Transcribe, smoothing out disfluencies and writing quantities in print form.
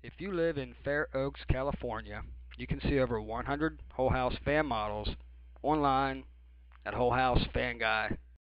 If you live in Fair Oaks, California, you can see over 100 Whole House fan models online at wholehousefanguy.com.